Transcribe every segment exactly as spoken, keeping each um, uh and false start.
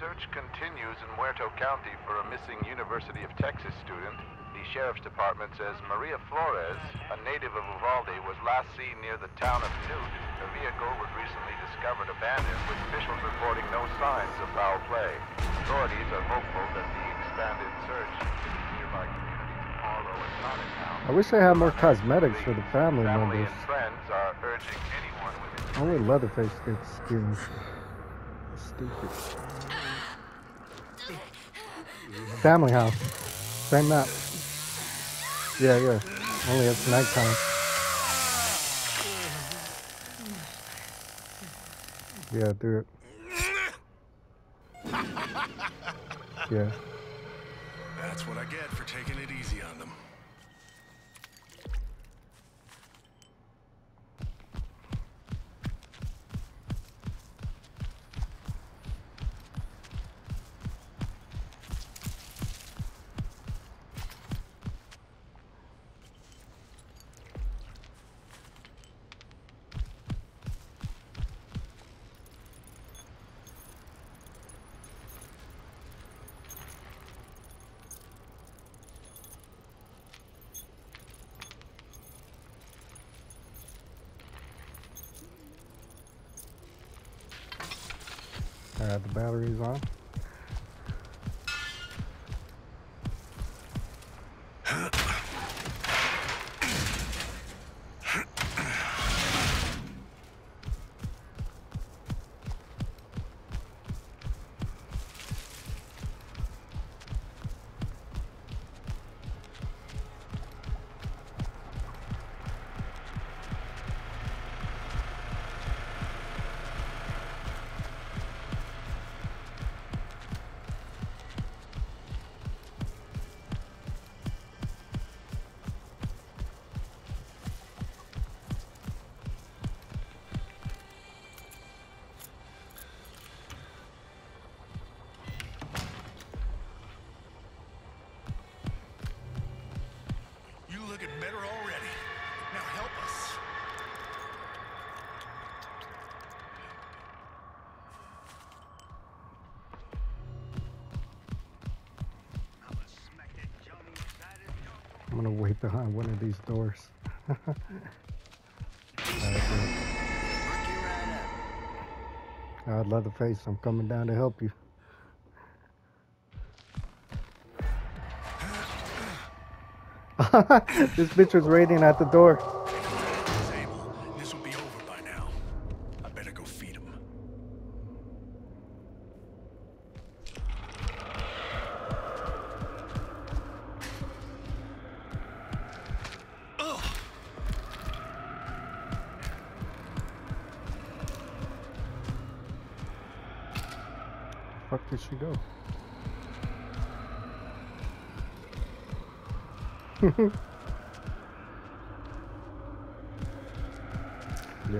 search continues in Muerto County for a missing University of Texas student. The Sheriff's Department says Maria Flores, a native of Uvalde, was last seen near the town of Enought. The vehicle was recently discovered abandoned, with officials reporting no signs of foul play. Authorities are hopeful that the expanded search in nearby communities of Harlow and Cottontown. I wish I had more cosmetics for the family, Family members. and friends are urging anyone within Only Leatherface gets skins. Stupid. Family house. Same map. Yeah, yeah. Only it's nighttime. Yeah, do it. Yeah. That's what I get for taking it easy on them. I got the batteries on. Looking better already. Now help us. I'm gonna wait behind one of these doors. I'd Leatherface, I'm coming down to help you. This bitch was waiting at the door. This will be over by now. I better go feed him. Ugh. Fuck did she go? Yeah.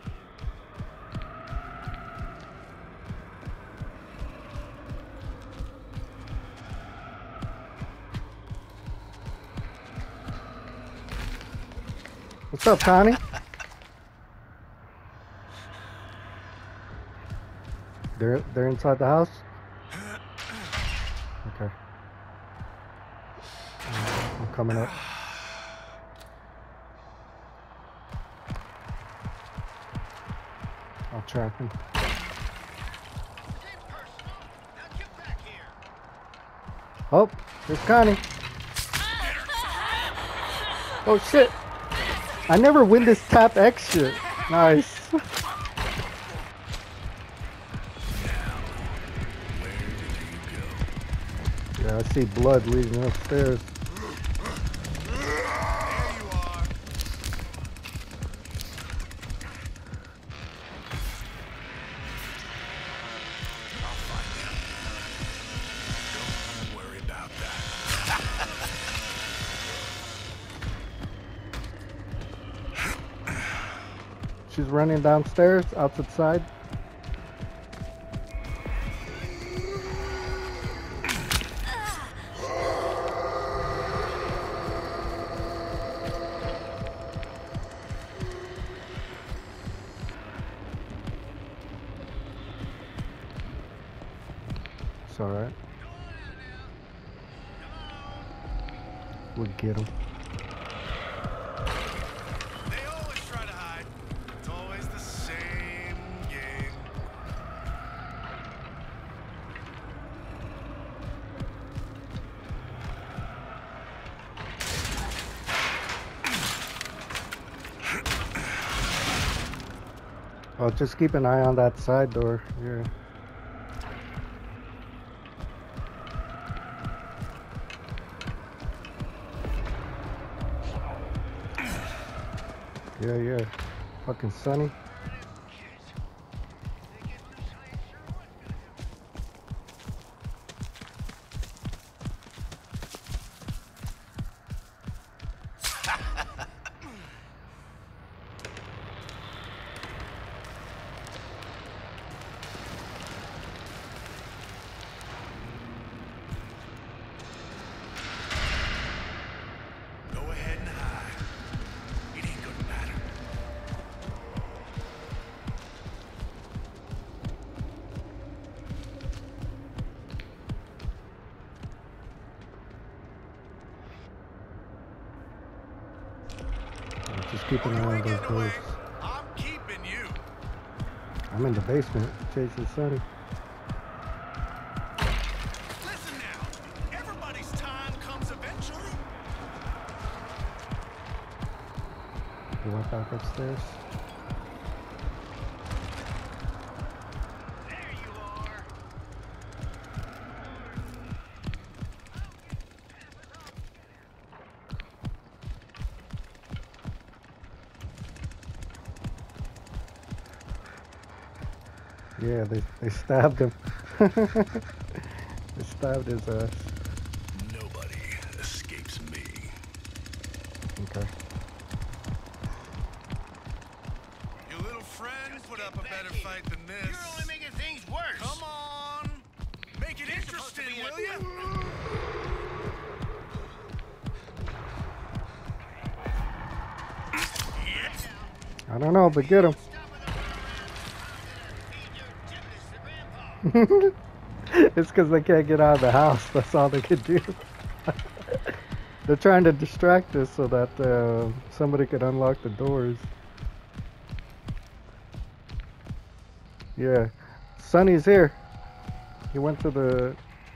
What's up, Connie? They're they're inside the house? Okay. I'm coming up. I'll track him. Oh, there's Connie. Oh shit. I never win this tap X shit. Nice. Yeah, I see blood leading upstairs. She's running downstairs, out to the side. It's alright. We'll get him. They always try to hide. It's always the same game. Oh, just keep an eye on that side door. Yeah. Yeah, yeah. Fucking Sonny. Go ahead and hide. It ain't gonna matter. Just keep an Oh, eye you on ain't those getting away. doors. I'm keeping you. I'm in the basement chasing Sonny. Listen now. Everybody's time comes eventually. He went back upstairs. There you are. Yeah, they, they stabbed him. They stabbed his ass. Nobody escapes me. Okay. Your little friend put up a better fight than this. You're only making things worse. Come on. Make it interesting, will you? I don't know, but get him. It's because they can't get out of the house. That's all they could do. They're trying to distract us so that uh, somebody could unlock the doors. Yeah. Sonny's here. He went to the...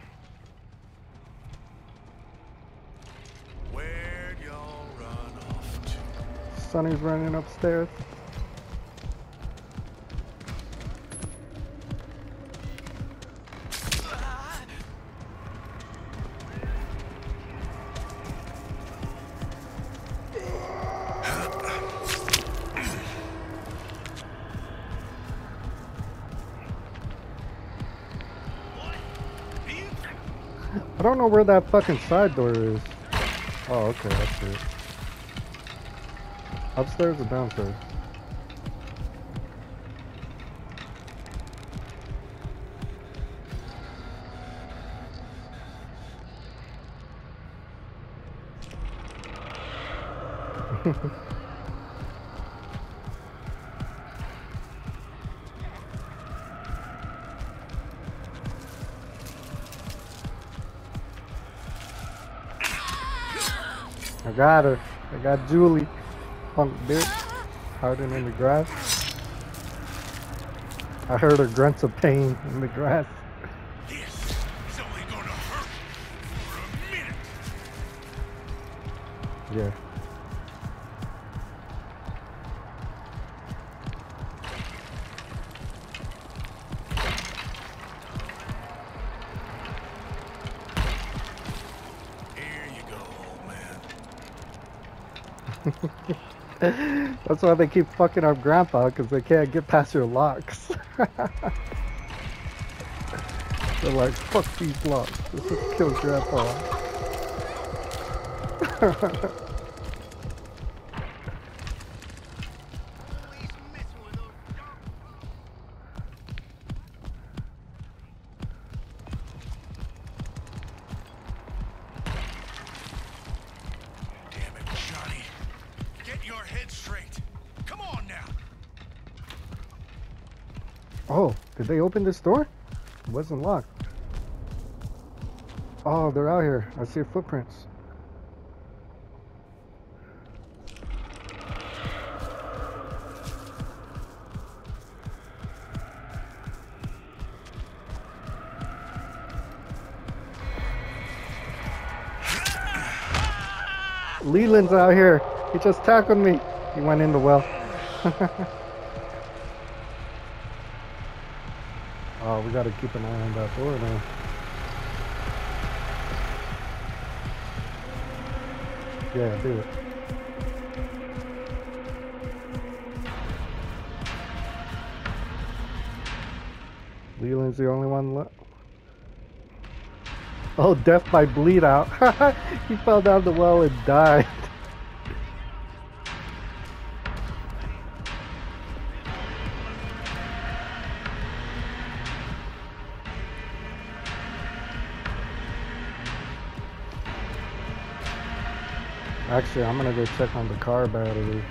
Where'd y'all run off to? Sonny's running upstairs. I don't know where that fucking side door is. Oh, okay, that's it. Upstairs or downstairs? I got her. I got Julie. Punk bitch. Hiding in the grass. I heard her grunts of pain in the grass. This is only gonna hurt for a minute. Yeah. Here you go, old man. That's why they keep fucking up Grandpa, because they can't get past your locks. They're like, fuck these locks. Let's just kill Grandpa. Damn it, Johnny. Get your head straight. Come on now. Oh, did they open this door? It wasn't locked. Oh, they're out here. I see footprints. Leland's out here. He just tackled me. He went in the well. Oh, we gotta keep an eye on that door now. Yeah, do it. Leland's the only one left. Oh, death by bleed out. He fell down the well and died. Actually, I'm gonna go check on the car battery.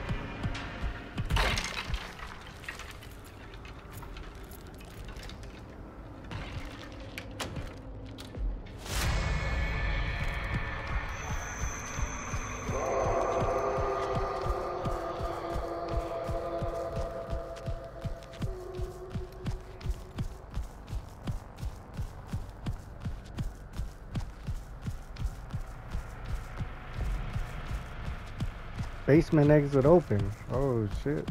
Basement exit open. Oh shit.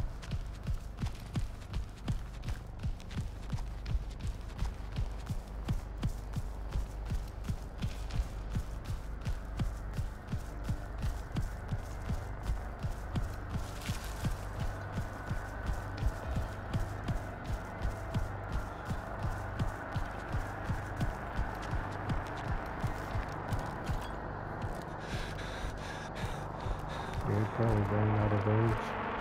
Yeah, probably going out of range.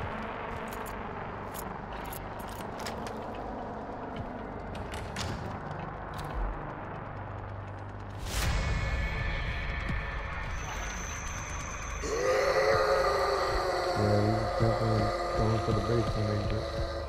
Yeah, he's definitely going for the basement exit.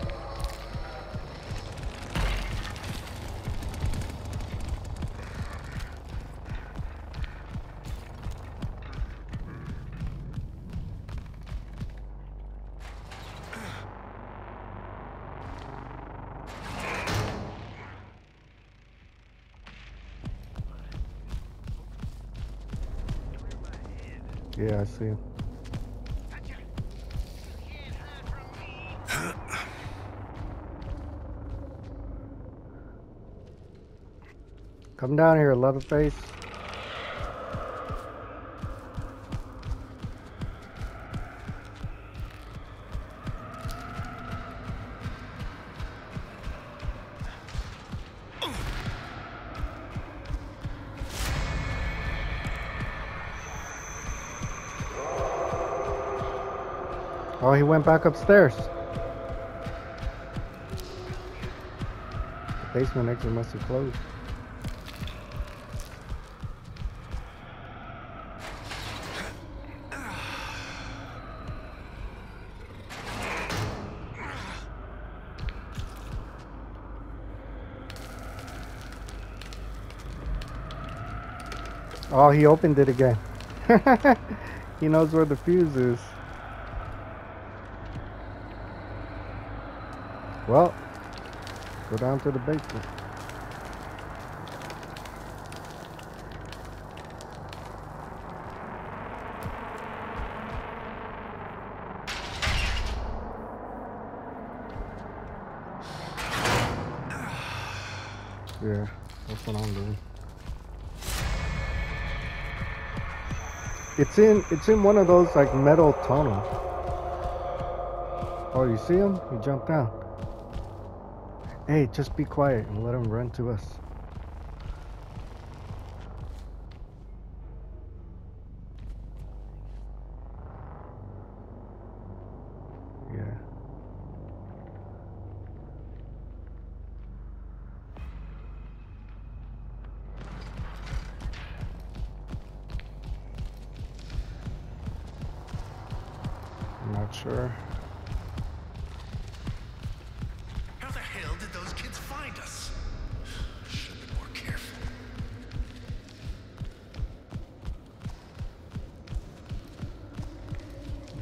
Yeah, I see him. Come down here, Leatherface. Oh, he went back upstairs. The basement exit must have closed. Oh, he opened it again. He knows where the fuse is. Well, go down to the basement. Yeah, that's what I'm doing. It's in it's in one of those like metal tunnels. Oh, you see him? He jumped down. Hey, just be quiet and let him run to us. Yeah. I'm not sure. How the hell did those kids find us? Should have been more careful.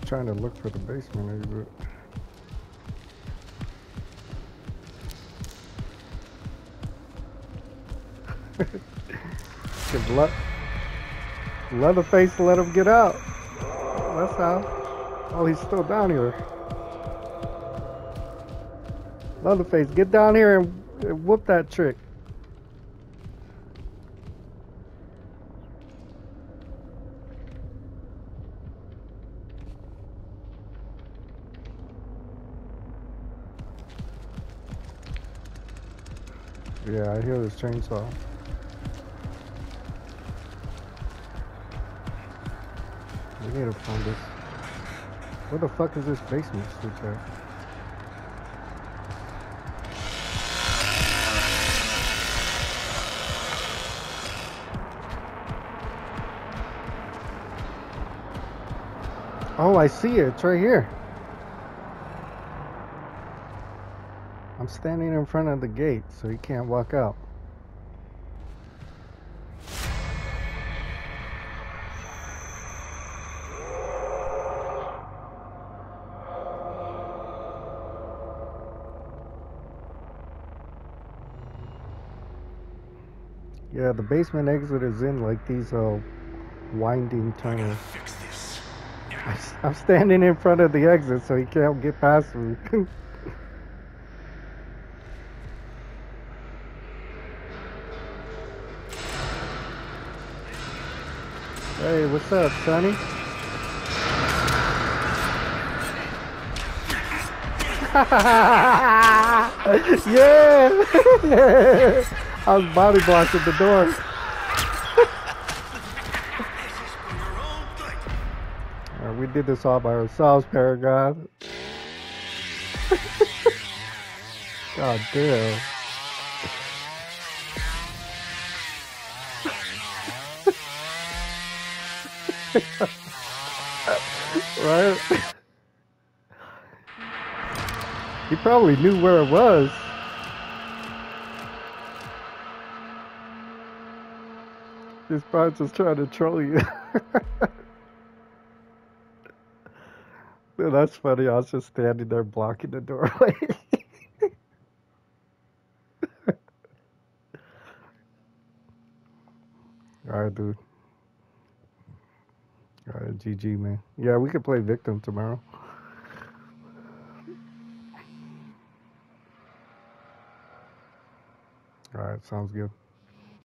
trying to look for the basement exit. Good luck. Leatherface let him get out. That's how. Oh, he's still down here. Leatherface, get down here and, and whoop that trick. Yeah, I hear this chainsaw. We need to find this. Where the fuck is this basement switch at? Oh, I see it. It's right here. I'm standing in front of the gate, so he can't walk out. Yeah, the basement exit is in like these uh, winding tunnels. Fix this. I'm standing in front of the exit, so he can't get past me. Hey, what's up, Sonny? Yeah! I was body blocking the door. Uh, we did this all by ourselves, Paragon. God damn. Right? He probably knew where it was. He's probably just trying to troll you. Dude, that's funny. I was just standing there blocking the doorway. Alright, dude. Alright, G G, man. Yeah, we could play Victim tomorrow. Alright, sounds good.